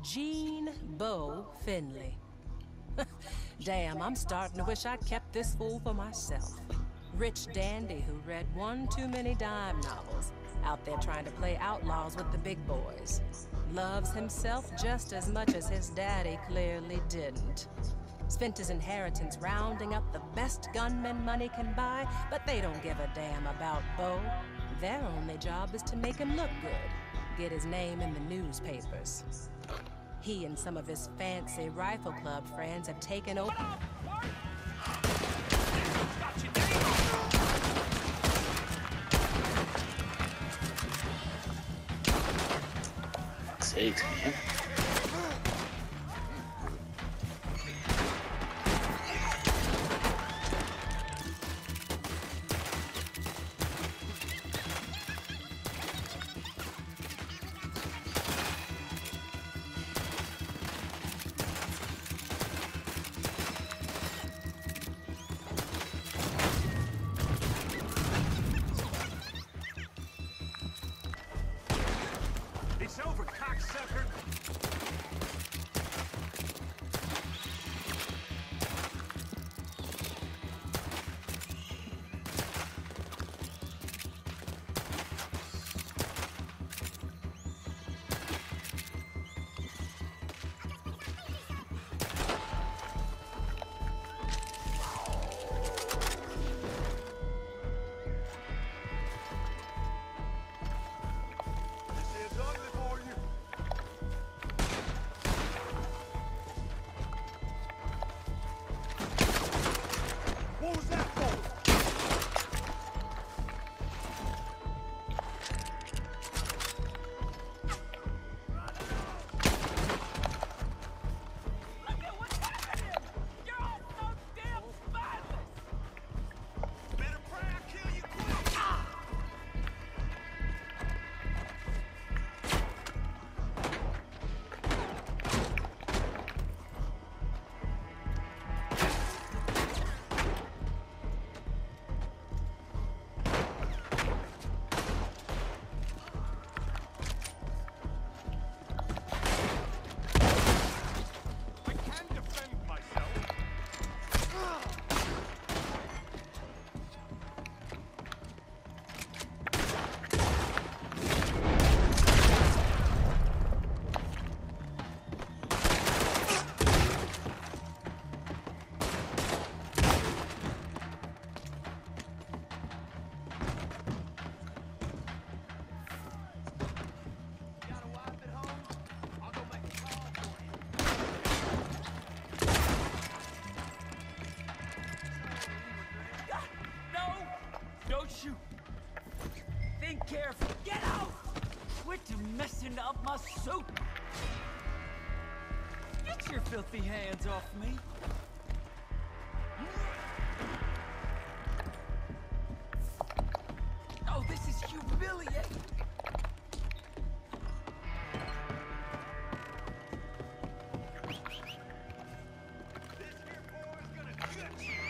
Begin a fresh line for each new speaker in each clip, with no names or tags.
Eugene Bo Finley. Damn, I'm starting to wish I'd kept this fool for myself. Rich dandy who read one too many dime novels, out there trying to play outlaws with the big boys. Loves himself just as much as his daddy clearly didn't. Spent his inheritance rounding up the best gunmen money can buy, but they don't give a damn about Bo. Their only job is to make him look good, get his name in the newspapers. He and some of his fancy rifle club friends have taken over.
Sakes, man.
It's over, cocksucker! What was that for?
Look at what's happening! You're all so damn spineless!
Better pray I kill you quick! I can defend myself. Got a wife at home? I'll go make a call for you.
No! Don't shoot! Think careful! Get out! Quit messing up my suit! Get your filthy hands off me! Oh, this is humiliating!
This here boy's gonna gut you.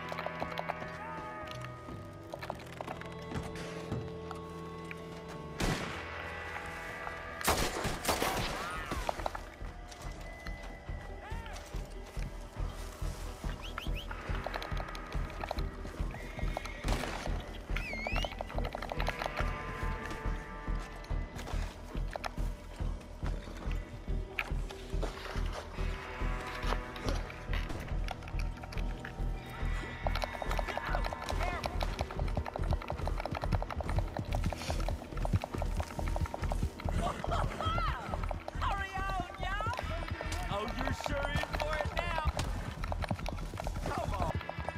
Hurry on, y'all! Oh, you're sure in for it now! Come on!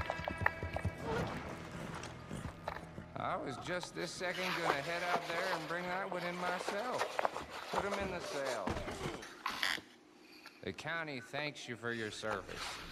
I was just this second gonna head out there and bring that one in myself. Put him in the cell. The county thanks you for your service.